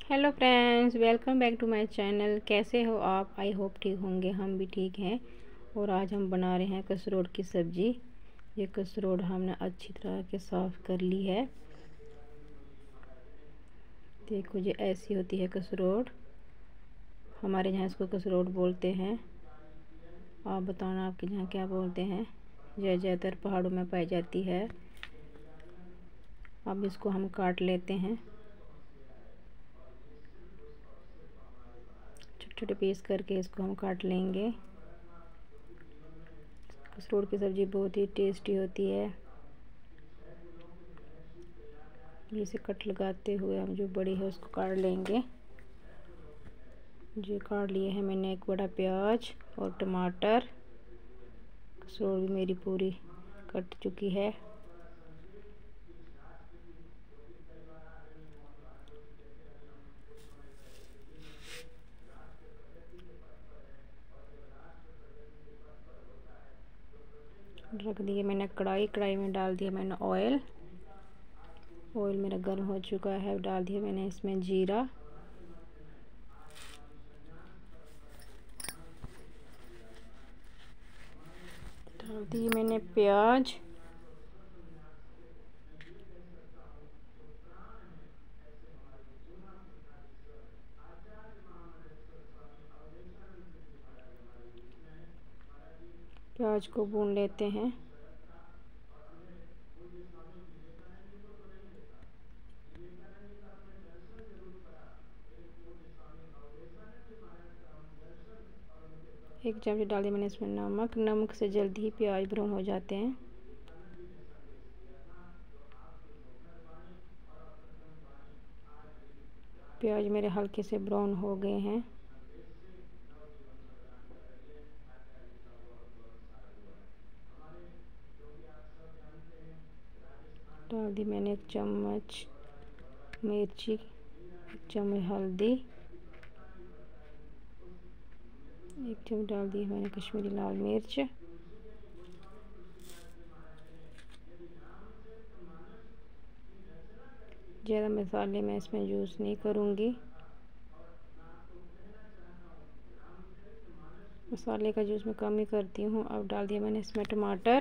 Hello friends, welcome back to my channel. कैसे हो आप? आई होप ठीक होंगे। हम भी ठीक हैं। और आज हम बना रहे हैं कसरोड़ की सब्ज़ी। ये कसरोड़ हमने अच्छी तरह के साफ़ कर ली है। देखो, ये ऐसी होती है कसरोड़। हमारे यहाँ इसको कसरोड़ बोलते हैं। आप बताना आपके यहाँ क्या बोलते हैं। ज़्यादातर पहाड़ों में पाई जाती है। अब इसको हम काट लेते हैं। छोटे छोटे पीस करके इसको हम काट लेंगे। कसरोड़ की सब्ज़ी बहुत ही टेस्टी होती है। इसे कट लगाते हुए हम जो बड़ी है उसको काट लेंगे। जो काट लिए हैं मैंने एक बड़ा प्याज और टमाटर। कसरोड़ भी मेरी पूरी कट चुकी है। रख दिए मैंने कढ़ाई में डाल दिया मैंने ऑयल मेरा गर्म हो चुका है। डाल दिया मैंने इसमें जीरा, डाल दिए मैंने प्याज, प्याज को भून लेते हैं। एक चम्मच डाल दिया मैंने इसमें नमक से जल्दी ही प्याज ब्राउन हो जाते हैं। प्याज मेरे हल्के से ब्राउन हो गए हैं। डाल दी मैंने एक चम्मच मिर्ची, एक चम्मच हल्दी, एक चम्मच डाल दी मैंने कश्मीरी लाल मिर्च। ज़्यादा मसाले मैं इसमें यूज़ नहीं करूँगी। मसाले का यूज़ मैं कम ही करती हूँ। अब डाल दिया मैंने इसमें टमाटर,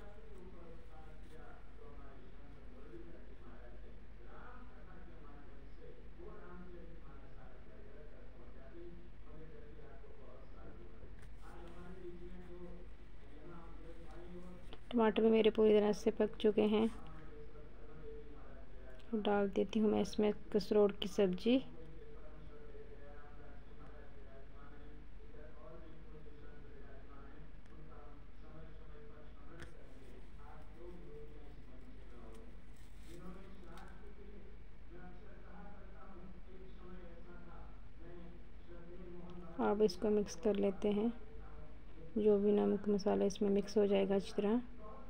टमाटर भी मेरे पूरी तरह से पक चुके हैं। डाल देती हूँ मैं इसमें कसरोड़ की सब्ज़ी। अब इसको मिक्स कर लेते हैं। जो भी नमक मसाला इसमें मिक्स हो जाएगा अच्छी तरह।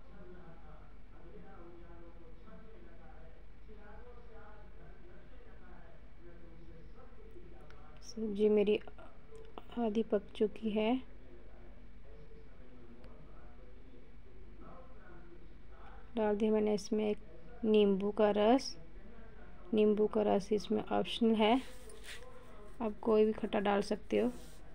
सब्जी मेरी आधी पक चुकी है। डाल दिया मैंने इसमें एक नींबू का रस। नींबू का रस इसमें ऑप्शनल है, आप कोई भी खट्टा डाल सकते हो।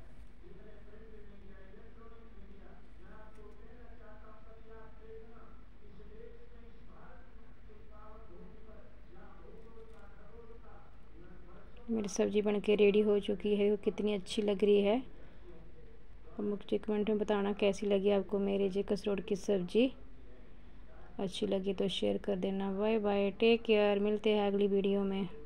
मेरी सब्ज़ी बनके रेडी हो चुकी है। वो कितनी अच्छी लग रही है। अब मुझे कमेंट में बताना कैसी लगी आपको मेरी जी कसरोड़ की सब्ज़ी। अच्छी लगी तो शेयर कर देना। Bye bye, take care. मिलते हैं अगली वीडियो में।